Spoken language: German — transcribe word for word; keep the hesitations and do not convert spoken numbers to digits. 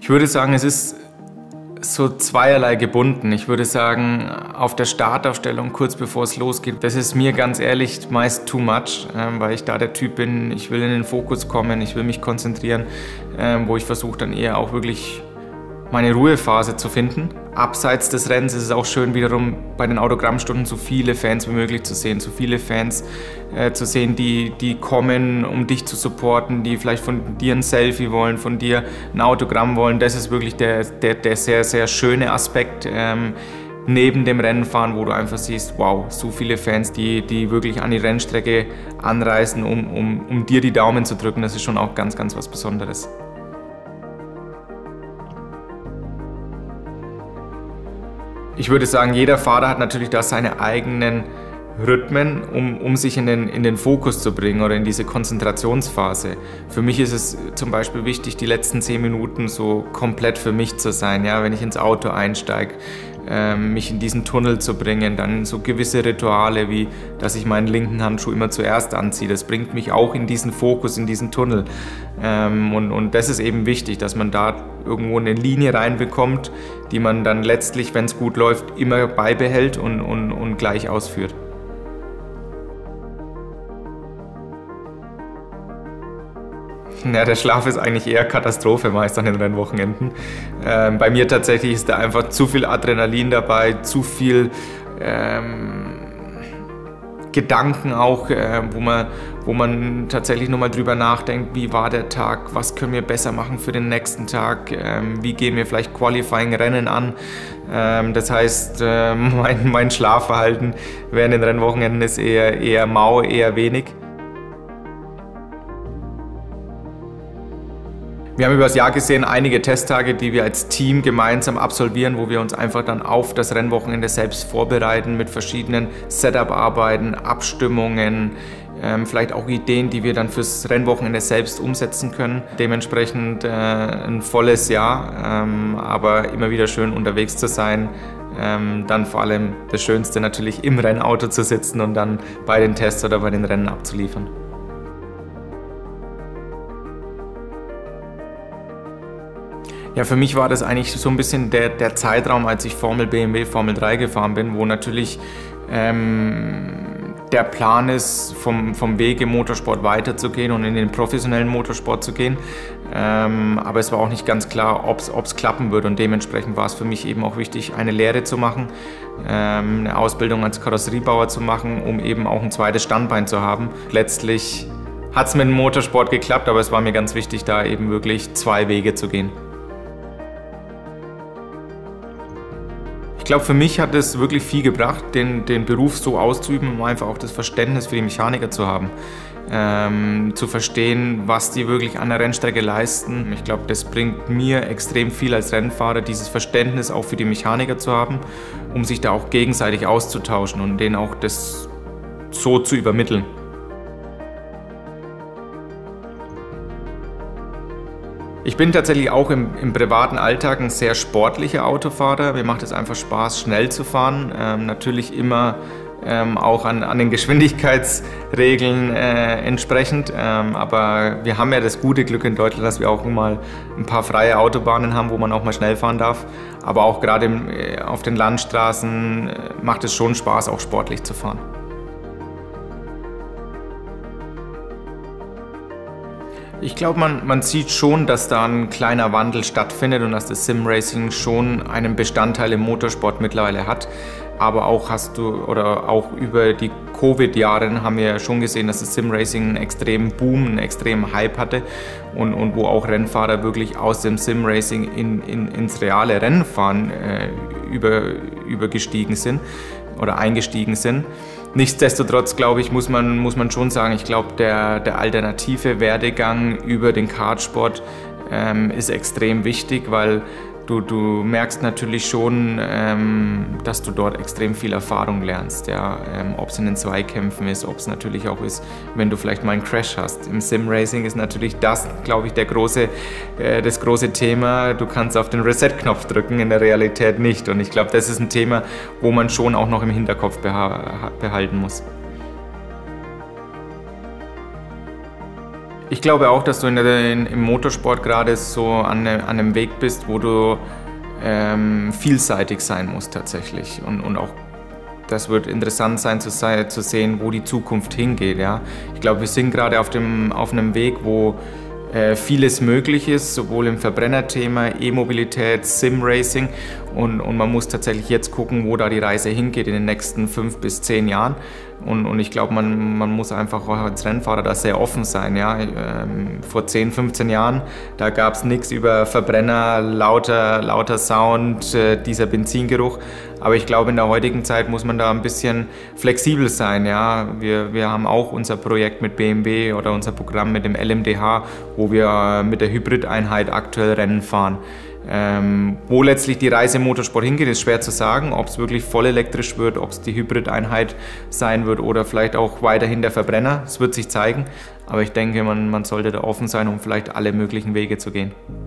Ich würde sagen, es ist so zweierlei gebunden. Ich würde sagen, auf der Startaufstellung, kurz bevor es losgeht, das ist mir ganz ehrlich meist too much, äh, weil ich da der Typ bin, ich will in den Fokus kommen, ich will mich konzentrieren, äh, wo ich versuche dann eher auch wirklich meine Ruhephase zu finden. Abseits des Rennens ist es auch schön, wiederum bei den Autogrammstunden so viele Fans wie möglich zu sehen, so viele Fans äh, zu sehen, die, die kommen, um dich zu supporten, die vielleicht von dir ein Selfie wollen, von dir ein Autogramm wollen. Das ist wirklich der, der, der sehr, sehr schöne Aspekt ähm, neben dem Rennenfahren, wo du einfach siehst, wow, so viele Fans, die, die wirklich an die Rennstrecke anreisen, um, um, um dir die Daumen zu drücken. Das ist schon auch ganz, ganz was Besonderes. Ich würde sagen, jeder Fahrer hat natürlich da seine eigenen Rhythmen, um, um sich in den, in den Fokus zu bringen oder in diese Konzentrationsphase. Für mich ist es zum Beispiel wichtig, die letzten zehn Minuten so komplett für mich zu sein. Ja? Wenn ich ins Auto einsteige, ähm, mich in diesen Tunnel zu bringen, dann so gewisse Rituale wie, dass ich meinen linken Handschuh immer zuerst anziehe. Das bringt mich auch in diesen Fokus, in diesen Tunnel. Ähm, und, und das ist eben wichtig, dass man da irgendwo eine Linie reinbekommt, die man dann letztlich, wenn es gut läuft, immer beibehält und, und, und gleich ausführt. Ja, der Schlaf ist eigentlich eher Katastrophe meist an den Rennwochenenden. Ähm, bei mir tatsächlich ist da einfach zu viel Adrenalin dabei, zu viel ähm, Gedanken auch, äh, wo man, wo man tatsächlich nochmal drüber nachdenkt, wie war der Tag, was können wir besser machen für den nächsten Tag, ähm, wie gehen wir vielleicht Qualifying-Rennen an. Ähm, das heißt, äh, mein, mein Schlafverhalten während den Rennwochenenden ist eher, eher mau, eher wenig. Wir haben über das Jahr gesehen einige Testtage, die wir als Team gemeinsam absolvieren, wo wir uns einfach dann auf das Rennwochenende selbst vorbereiten mit verschiedenen Setup-Arbeiten, Abstimmungen, ähm, vielleicht auch Ideen, die wir dann fürs Rennwochenende selbst umsetzen können. Dementsprechend äh, ein volles Jahr, ähm, aber immer wieder schön unterwegs zu sein. Ähm, dann vor allem das Schönste natürlich im Rennauto zu sitzen und dann bei den Tests oder bei den Rennen abzuliefern. Ja, für mich war das eigentlich so ein bisschen der, der Zeitraum, als ich Formel B M W, Formel drei gefahren bin, wo natürlich ähm, der Plan ist, vom, vom Weg im Motorsport weiterzugehen und in den professionellen Motorsport zu gehen. Ähm, aber es war auch nicht ganz klar, ob es klappen wird, und dementsprechend war es für mich eben auch wichtig, eine Lehre zu machen, ähm, eine Ausbildung als Karosseriebauer zu machen, um eben auch ein zweites Standbein zu haben. Letztlich hat es mit dem Motorsport geklappt, aber es war mir ganz wichtig, da eben wirklich zwei Wege zu gehen. Ich glaube, für mich hat es wirklich viel gebracht, den, den Beruf so auszuüben, um einfach auch das Verständnis für die Mechaniker zu haben. Ähm, zu verstehen, was die wirklich an der Rennstrecke leisten. Ich glaube, das bringt mir extrem viel als Rennfahrer, dieses Verständnis auch für die Mechaniker zu haben, um sich da auch gegenseitig auszutauschen und denen auch das so zu übermitteln. Ich bin tatsächlich auch im, im privaten Alltag ein sehr sportlicher Autofahrer. Mir macht es einfach Spaß, schnell zu fahren. Ähm, natürlich immer ähm, auch an, an den Geschwindigkeitsregeln äh, entsprechend. Ähm, aber wir haben ja das gute Glück in Deutschland, dass wir auch mal ein paar freie Autobahnen haben, wo man auch mal schnell fahren darf. Aber auch gerade im, äh, auf den Landstraßen äh, macht es schon Spaß, auch sportlich zu fahren. Ich glaube, man, man sieht schon, dass da ein kleiner Wandel stattfindet und dass das Sim-Racing schon einen Bestandteil im Motorsport mittlerweile hat. Aber auch hast du, oder auch über die Covid-Jahre haben wir schon gesehen, dass das Sim-Racing einen extremen Boom, einen extremen Hype hatte und, und wo auch Rennfahrer wirklich aus dem Sim-Racing in, in, ins reale Rennfahren äh, über, übergestiegen sind oder eingestiegen sind. Nichtsdestotrotz, glaube ich, muss man, muss man schon sagen, ich glaube, der, der alternative Werdegang über den Kartsport ähm, ist extrem wichtig, weil du, du merkst natürlich schon, ähm, dass du dort extrem viel Erfahrung lernst. Ja? Ähm, ob es in den Zweikämpfen ist, ob es natürlich auch ist, wenn du vielleicht mal einen Crash hast. Im Sim-Racing ist natürlich das, glaube ich, der große, äh, das große Thema. Du kannst auf den Reset-Knopf drücken, in der Realität nicht. Und ich glaube, das ist ein Thema, wo man schon auch noch im Hinterkopf beha behalten muss. Ich glaube auch, dass du in der, in, im Motorsport gerade so an, ne, an einem Weg bist, wo du ähm, vielseitig sein musst tatsächlich. Und, und auch das wird interessant sein zu, zu sehen, wo die Zukunft hingeht. Ja? Ich glaube, wir sind gerade auf, dem, auf einem Weg, wo äh, vieles möglich ist, sowohl im Verbrennerthema, E-Mobilität, Sim-Racing. Und, und man muss tatsächlich jetzt gucken, wo da die Reise hingeht in den nächsten fünf bis zehn Jahren. Und, und ich glaube, man, man muss einfach auch als Rennfahrer da sehr offen sein. Ja? Ähm, vor zehn, fünfzehn Jahren, da gab es nichts über Verbrenner, lauter, lauter Sound, äh, dieser Benzingeruch. Aber ich glaube, in der heutigen Zeit muss man da ein bisschen flexibel sein. Ja? Wir, wir haben auch unser Projekt mit B M W oder unser Programm mit dem L M D H, wo wir mit der Hybrideinheit aktuell Rennen fahren. Ähm, wo letztlich die Reise im Motorsport hingeht, ist schwer zu sagen, ob es wirklich voll elektrisch wird, ob es die Hybrideinheit sein wird oder vielleicht auch weiterhin der Verbrenner. Es wird sich zeigen, aber ich denke, man, man sollte da offen sein, um vielleicht alle möglichen Wege zu gehen.